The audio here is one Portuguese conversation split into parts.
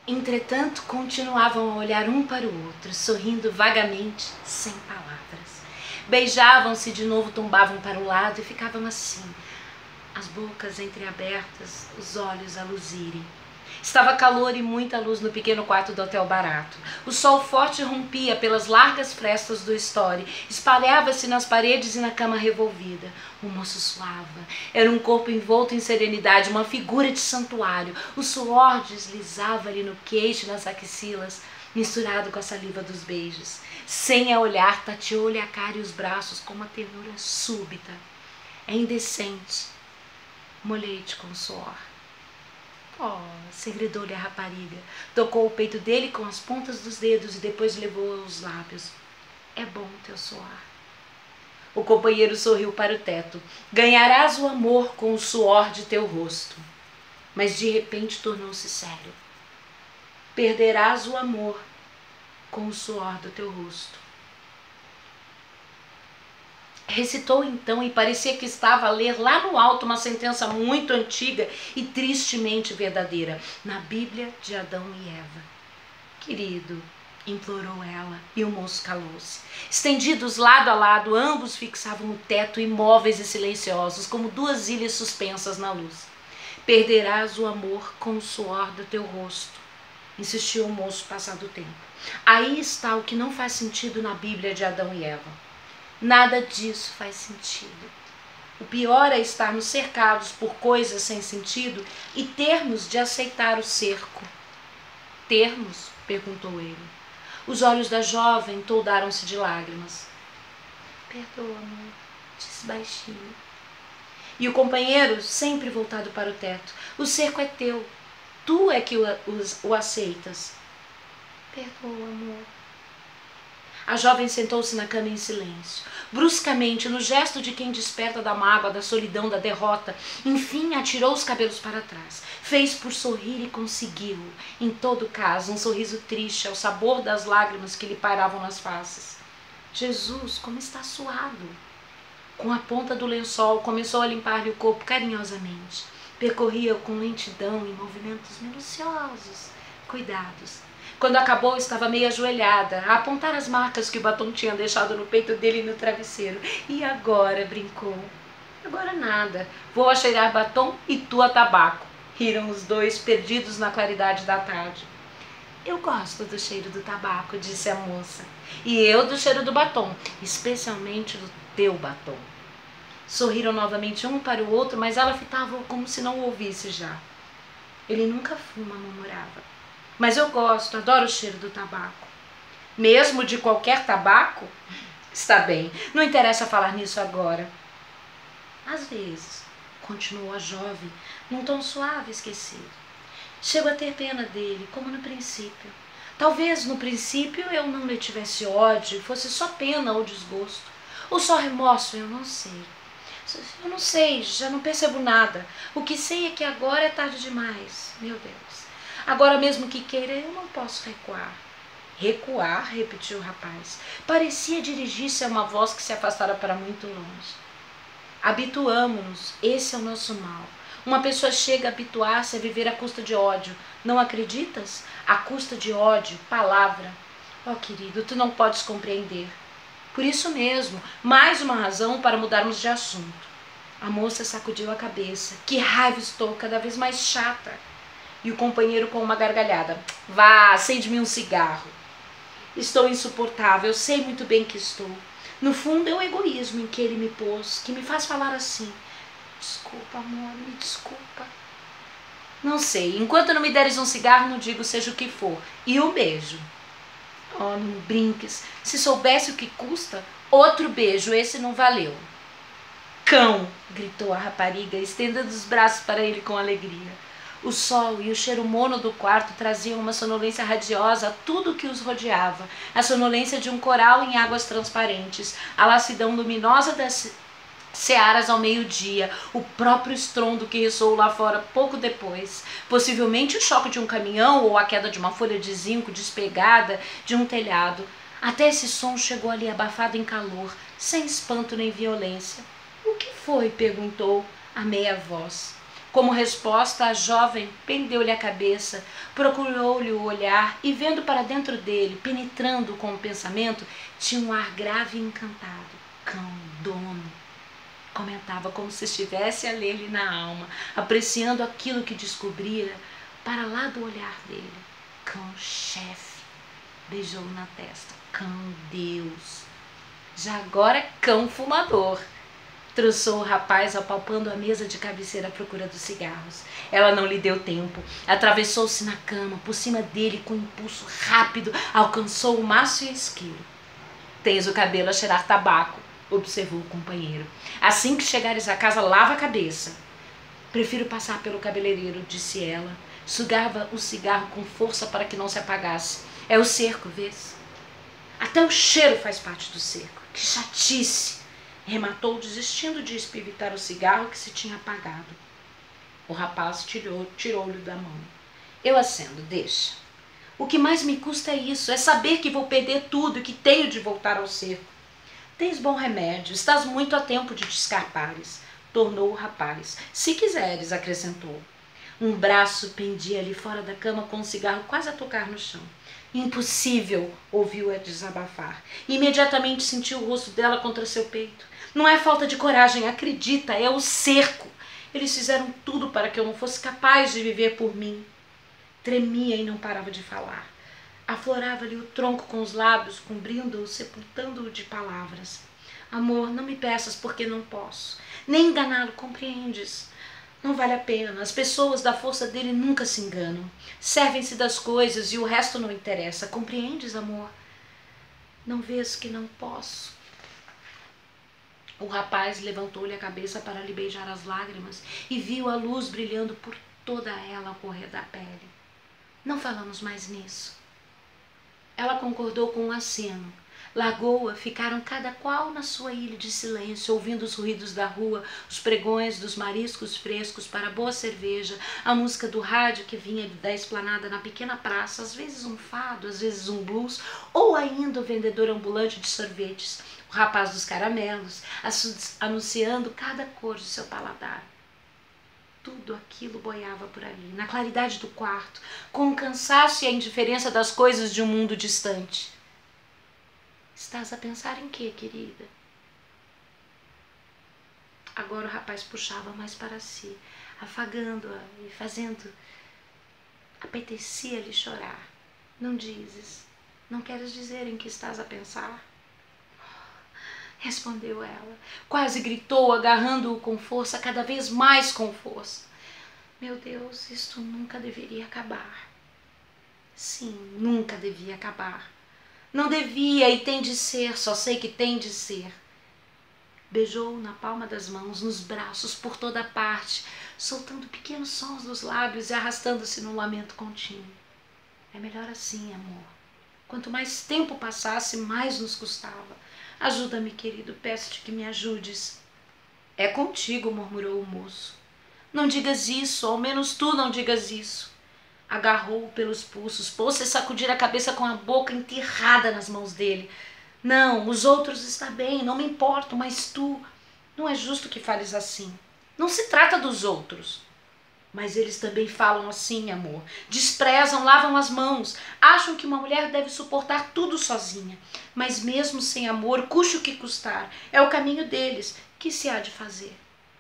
Entretanto, continuavam a olhar um para o outro, sorrindo vagamente, sem palavras. Beijavam-se, de novo tombavam para o lado e ficavam assim, as bocas entreabertas, os olhos a luzirem. Estava calor e muita luz no pequeno quarto do hotel barato. O sol forte rompia pelas largas frestas do estore, espalhava-se nas paredes e na cama revolvida. O moço suava. Era um corpo envolto em serenidade, uma figura de santuário. O suor deslizava-lhe no queixo e nas axilas, misturado com a saliva dos beijos. Sem a olhar, tateou-lhe a cara e os braços com uma ternura súbita. É indecente. Molhei-te com suor. Oh, segredou-lhe a rapariga. Tocou o peito dele com as pontas dos dedos e depois levou aos lábios. É bom teu suor. O companheiro sorriu para o teto. Ganharás o amor com o suor de teu rosto. Mas de repente tornou-se sério. Perderás o amor com o suor do teu rosto. Recitou então e parecia que estava a ler lá no alto uma sentença muito antiga e tristemente verdadeira, na Bíblia de Adão e Eva. Querido, implorou ela, e o moço calou-se. Estendidos lado a lado, ambos fixavam o teto, imóveis e silenciosos, como duas ilhas suspensas na luz. Perderás o amor com o suor do teu rosto, insistiu o moço passado o tempo. Aí está o que não faz sentido na Bíblia de Adão e Eva. Nada disso faz sentido. O pior é estarmos cercados por coisas sem sentido e termos de aceitar o cerco. Termos? Perguntou ele. Os olhos da jovem toldaram-se de lágrimas. Perdoa, amor, disse baixinho. E o companheiro, sempre voltado para o teto. O cerco é teu. Tu é que o aceitas. Perdoa, amor. A jovem sentou-se na cama em silêncio. Bruscamente, no gesto de quem desperta da mágoa, da solidão, da derrota, enfim atirou os cabelos para trás. Fez por sorrir e conseguiu. Em todo caso, um sorriso triste ao sabor das lágrimas que lhe pairavam nas faces. Jesus, como está suado! Com a ponta do lençol, começou a limpar-lhe o corpo carinhosamente. Percorria-o com lentidão e movimentos minuciosos, cuidados. Quando acabou, estava meio ajoelhada, a apontar as marcas que o batom tinha deixado no peito dele e no travesseiro. E agora, brincou. Agora nada. Vou a cheirar batom e tu a tabaco. Riram os dois, perdidos na claridade da tarde. Eu gosto do cheiro do tabaco, disse a moça. E eu do cheiro do batom, especialmente do teu batom. Sorriram novamente um para o outro, mas ela fitava-o como se não o ouvisse já. Ele nunca fuma, murmurava. Mas eu gosto, adoro o cheiro do tabaco. Mesmo de qualquer tabaco? Está bem, não interessa falar nisso agora. Às vezes, continuou a jovem, num tom suave e esquecido. Chego a ter pena dele, como no princípio. Talvez no princípio eu não lhe tivesse ódio, fosse só pena ou desgosto. Ou só remorso, eu não sei. Eu não sei, já não percebo nada. O que sei é que agora é tarde demais, meu Deus. Agora mesmo que queira, eu não posso recuar. Recuar? Repetiu o rapaz. Parecia dirigir-se a uma voz que se afastara para muito longe. Habituamo-nos, esse é o nosso mal. Uma pessoa chega a habituar-se a viver à custa de ódio. Não acreditas? À custa de ódio, palavra. Oh, querido, tu não podes compreender. Por isso mesmo, mais uma razão para mudarmos de assunto. A moça sacudiu a cabeça. Que raiva, estou cada vez mais chata. E o companheiro com uma gargalhada. Vá, acende-me um cigarro. Estou insuportável, eu sei muito bem que estou. No fundo é o egoísmo em que ele me pôs, que me faz falar assim. Desculpa, amor, me desculpa. Não sei, enquanto não me deres um cigarro, não digo seja o que for. E um beijo. Oh, não brinques. Se soubesse o que custa, outro beijo, esse não valeu. Cão! Gritou a rapariga, estendendo os braços para ele com alegria. O sol e o cheiro mono do quarto traziam uma sonolência radiosa a tudo que os rodeava, a sonolência de um coral em águas transparentes, a lassidão luminosa das searas ao meio-dia, o próprio estrondo que ressoou lá fora pouco depois, possivelmente o choque de um caminhão ou a queda de uma folha de zinco despegada de um telhado. Até esse som chegou ali abafado em calor, sem espanto nem violência. O que foi? Perguntou a meia voz. Como resposta, a jovem pendeu-lhe a cabeça, procurou-lhe o olhar e, vendo para dentro dele, penetrando com o pensamento, tinha um ar grave e encantado. Cão, dono, comentava como se estivesse a ler-lhe na alma, apreciando aquilo que descobrira para lá do olhar dele. Cão, chefe, beijou-o na testa. Cão, Deus. Já agora, cão fumador. Trouxou o rapaz apalpando a mesa de cabeceira à procura dos cigarros. Ela não lhe deu tempo. Atravessou-se na cama, por cima dele, com um impulso rápido, alcançou o maço e a isqueiro. Tens o cabelo a cheirar tabaco, observou o companheiro. Assim que chegares a casa, lava a cabeça. Prefiro passar pelo cabeleireiro, disse ela. Sugava o cigarro com força para que não se apagasse. É o cerco, vês? Até o cheiro faz parte do cerco. Que chatice! Rematou, desistindo de espivitar o cigarro que se tinha apagado. O rapaz tirou-lhe da mão. Eu acendo, deixa. O que mais me custa é isso, é saber que vou perder tudo e que tenho de voltar ao cerco. Tens bom remédio, estás muito a tempo de te escapares, tornou o rapaz. Se quiseres, acrescentou. Um braço pendia-lhe fora da cama com um cigarro quase a tocar no chão. Impossível, ouviu-a desabafar. Imediatamente sentiu o rosto dela contra seu peito. Não é falta de coragem, acredita, é o cerco. Eles fizeram tudo para que eu não fosse capaz de viver por mim. Tremia e não parava de falar. Aflorava-lhe o tronco com os lábios, cobrindo-o, sepultando-o de palavras. Amor, não me peças porque não posso. Nem enganá-lo, compreendes? Não vale a pena. As pessoas da força dele nunca se enganam. Servem-se das coisas e o resto não interessa. Compreendes, amor? Não vês que não posso? O rapaz levantou-lhe a cabeça para lhe beijar as lágrimas e viu a luz brilhando por toda ela ao correr da pele. Não falamos mais nisso. Ela concordou com um aceno. Largou-a, ficaram cada qual na sua ilha de silêncio, ouvindo os ruídos da rua, os pregões dos mariscos frescos para boa cerveja, a música do rádio que vinha da esplanada na pequena praça, às vezes um fado, às vezes um blues, ou ainda o vendedor ambulante de sorvetes, o rapaz dos caramelos, anunciando cada cor de seu paladar. Tudo aquilo boiava por ali, na claridade do quarto, com o cansaço e a indiferença das coisas de um mundo distante. Estás a pensar em quê, querida? Agora o rapaz puxava mais para si, afagando-a e fazendo... Apetecia-lhe chorar. Não dizes, não queres dizer em que estás a pensar? Respondeu ela. Quase gritou, agarrando-o com força, cada vez mais com força. Meu Deus, isto nunca deveria acabar. Sim, nunca devia acabar. Não devia e tem de ser, só sei que tem de ser. Beijou-o na palma das mãos, nos braços, por toda parte, soltando pequenos sons dos lábios e arrastando-se num lamento contínuo. É melhor assim, amor. Quanto mais tempo passasse, mais nos custava. Ajuda-me, querido, peço-te que me ajudes. É contigo, murmurou o moço. Não digas isso, ao menos tu não digas isso. Agarrou-o pelos pulsos, pôs-se a sacudir a cabeça com a boca enterrada nas mãos dele. Não, os outros está bem, não me importo, mas tu... Não é justo que fales assim. Não se trata dos outros. Mas eles também falam assim, amor. Desprezam, lavam as mãos. Acham que uma mulher deve suportar tudo sozinha. Mas mesmo sem amor, custe o que custar. É o caminho deles. Que se há de fazer?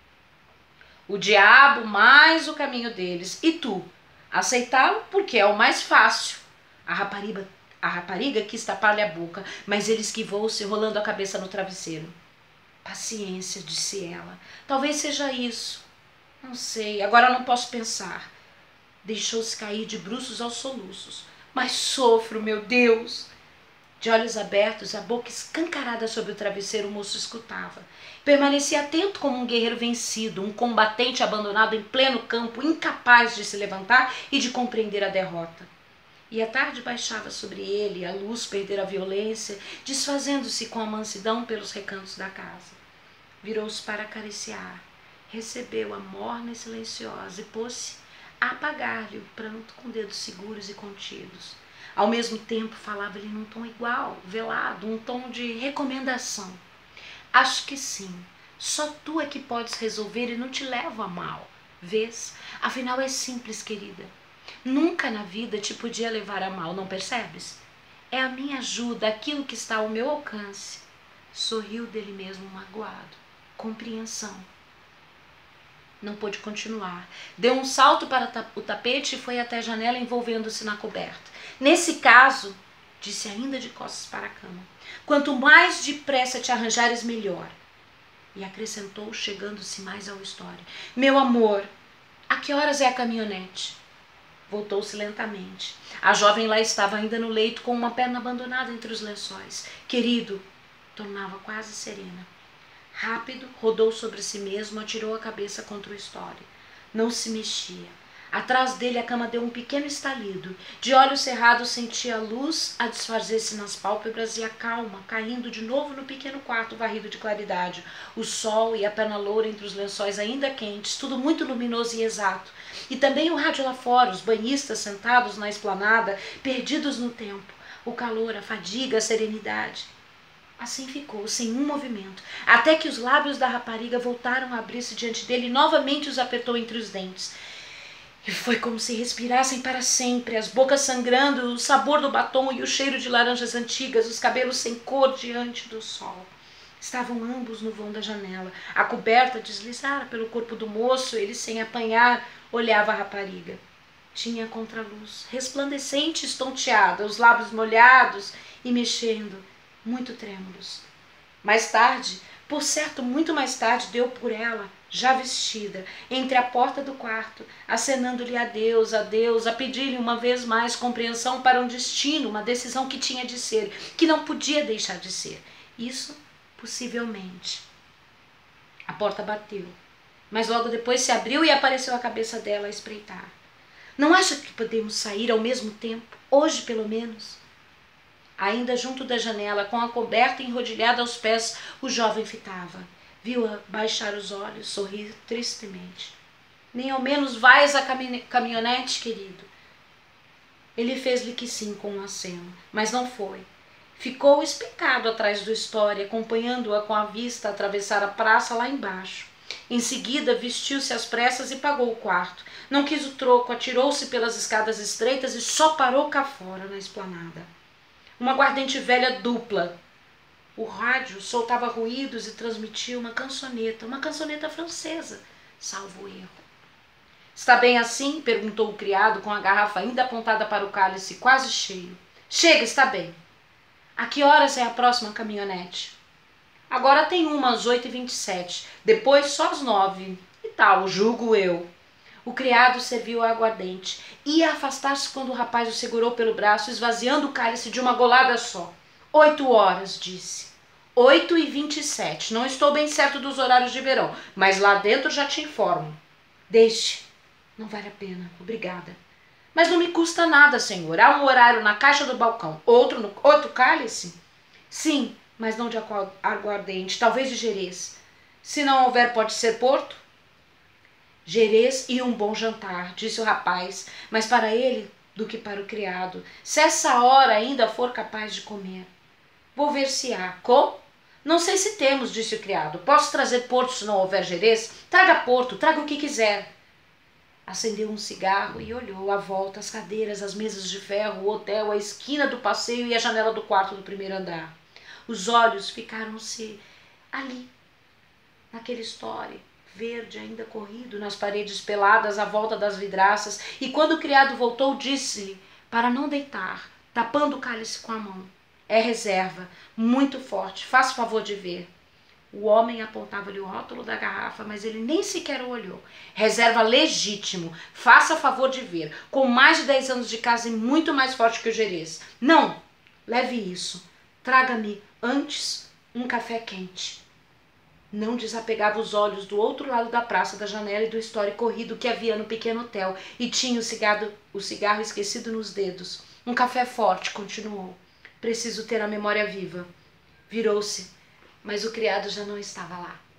O diabo mais o caminho deles. E tu? Aceitá-lo porque é o mais fácil. A rapariga quis tapar-lhe a boca, mas ele esquivou-se, rolando a cabeça no travesseiro. Paciência, disse ela. Talvez seja isso. Não sei, agora não posso pensar. Deixou-se cair de bruços aos soluços. Mas sofro, meu Deus! De olhos abertos, a boca escancarada sobre o travesseiro, o moço escutava. Permanecia atento como um guerreiro vencido, um combatente abandonado em pleno campo, incapaz de se levantar e de compreender a derrota. E a tarde baixava sobre ele, a luz perdera a violência, desfazendo-se com a mansidão pelos recantos da casa. Virou-se para acariciar, recebeu-a morna e silenciosa e pôs-se a apagar-lhe o pranto com dedos seguros e contidos. Ao mesmo tempo falava-lhe num tom igual, velado, um tom de recomendação. Acho que sim, só tu é que podes resolver e não te levo a mal. Vês? Afinal é simples, querida. Nunca na vida te podia levar a mal, não percebes? É a minha ajuda, aquilo que está ao meu alcance. Sorriu dele mesmo magoado. Compreensão. Não pôde continuar. Deu um salto para o tapete e foi até a janela envolvendo-se na coberta. Nesse caso, disse ainda de costas para a cama, quanto mais depressa te arranjares, melhor. E acrescentou, chegando-se mais ao Story, meu amor, a que horas é a caminhonete? Voltou-se lentamente. A jovem lá estava ainda no leito, com uma perna abandonada entre os lençóis. Querido, tornava quase serena. Rápido, rodou sobre si mesmo, atirou a cabeça contra o Story. Não se mexia. Atrás dele a cama deu um pequeno estalido. De olhos cerrados sentia a luz a desfazer-se nas pálpebras e a calma caindo de novo no pequeno quarto varrido de claridade. O sol e a perna loura entre os lençóis ainda quentes, tudo muito luminoso e exato. E também o rádio lá fora, os banhistas sentados na esplanada, perdidos no tempo. O calor, a fadiga, a serenidade. Assim ficou, sem um movimento, até que os lábios da rapariga voltaram a abrir-se diante dele e novamente os apertou entre os dentes. E foi como se respirassem para sempre, as bocas sangrando, o sabor do batom e o cheiro de laranjas antigas, os cabelos sem cor diante do sol. Estavam ambos no vão da janela. A coberta deslizara pelo corpo do moço, ele, sem apanhar, olhava a rapariga. Tinha a contraluz, resplandecente e estonteada, os lábios molhados e mexendo, muito trêmulos. Mais tarde, por certo, muito mais tarde, deu por ela, já vestida, entre a porta do quarto, acenando-lhe adeus, adeus, a pedir-lhe uma vez mais compreensão para um destino, uma decisão que tinha de ser, que não podia deixar de ser. Isso, possivelmente. A porta bateu, mas logo depois se abriu e apareceu a cabeça dela a espreitar. Não acha que podemos sair ao mesmo tempo, hoje pelo menos? Ainda junto da janela, com a coberta enrodilhada aos pés, o jovem fitava. Viu-a baixar os olhos, sorrir tristemente. Nem ao menos vais à caminhonete, querido? Ele fez-lhe que sim com um aceno, mas não foi. Ficou espicado atrás do Story, acompanhando-a com a vista atravessar a praça lá embaixo. Em seguida, vestiu-se às pressas e pagou o quarto. Não quis o troco, atirou-se pelas escadas estreitas e só parou cá fora, na esplanada. Uma aguardente velha dupla. O rádio soltava ruídos e transmitia uma cançoneta francesa, salvo erro. Está bem assim? Perguntou o criado, com a garrafa ainda apontada para o cálice, quase cheio. Chega, está bem. A que horas é a próxima caminhonete? Agora tem uma às 8h27, depois só às 9. E tal, julgo eu. O criado serviu a aguardente. Ia afastar-se quando o rapaz o segurou pelo braço, esvaziando o cálice de uma golada só. 8 horas, disse. 8h27. Não estou bem certo dos horários de verão, mas lá dentro já te informo. Deixe. Não vale a pena. Obrigada. Mas não me custa nada, senhor. Há um horário na caixa do balcão. Outro cálice? Sim, mas não de aguardente. Talvez de Jerez. Se não houver, pode ser Porto? Jerez e um bom jantar, disse o rapaz, mas para ele do que para o criado, se essa hora ainda for capaz de comer. Vou ver se há. Como? Não sei se temos, disse o criado. Posso trazer Porto se não houver Jerez? Traga Porto, traga o que quiser. Acendeu um cigarro e olhou à volta as cadeiras, as mesas de ferro, o hotel, a esquina do passeio e a janela do quarto do primeiro andar. Os olhos ficaram-se ali, naquele Story verde ainda corrido nas paredes peladas à volta das vidraças, e quando o criado voltou, disse-lhe para não deitar, tapando o cálice com a mão. É reserva, muito forte, faça o favor de ver. O homem apontava-lhe o rótulo da garrafa, mas ele nem sequer o olhou. Reserva legítimo, faça favor de ver, com mais de 10 anos de casa e muito mais forte que o Jerez. Não, leve isso, traga-me antes um café quente. Não desapegava os olhos do outro lado da praça, da janela e do Story corrido que havia no pequeno hotel, e tinha o cigarro esquecido nos dedos. Um café forte, continuou. Preciso ter a memória viva. Virou-se, mas o criado já não estava lá.